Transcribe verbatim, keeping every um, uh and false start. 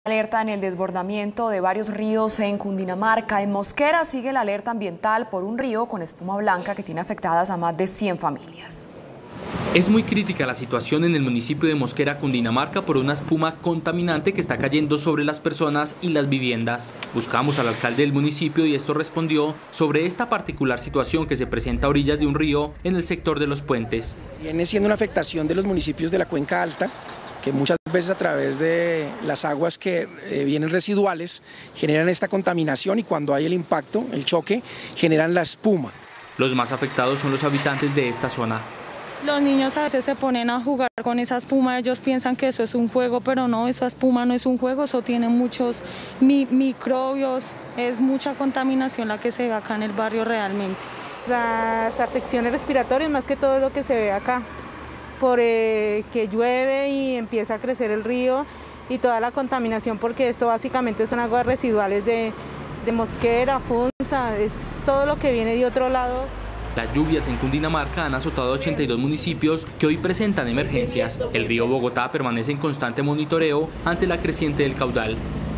Alerta en el desbordamiento de varios ríos en Cundinamarca. En Mosquera sigue la alerta ambiental por un río con espuma blanca que tiene afectadas a más de cien familias. Es muy crítica la situación en el municipio de Mosquera, Cundinamarca, por una espuma contaminante que está cayendo sobre las personas y las viviendas. Buscamos al alcalde del municipio y esto respondió sobre esta particular situación que se presenta a orillas de un río en el sector de Los Puentes. Viene siendo una afectación de los municipios de la Cuenca Alta, que muchas veces a través de las aguas que eh, vienen residuales generan esta contaminación y cuando hay el impacto, el choque, generan la espuma. Los más afectados son los habitantes de esta zona. Los niños a veces se ponen a jugar con esa espuma, ellos piensan que eso es un juego, pero no, esa espuma no es un juego, eso tiene muchos mi microbios, es mucha contaminación la que se ve acá en el barrio realmente. Las afecciones respiratorias más que todo es lo que se ve acá, por eh, que llueve y empieza a crecer el río y toda la contaminación, porque esto básicamente son aguas residuales de, de Mosquera, Funza, es todo lo que viene de otro lado. Las lluvias en Cundinamarca han azotado a ochenta y dos municipios que hoy presentan emergencias. El río Bogotá permanece en constante monitoreo ante la creciente del caudal.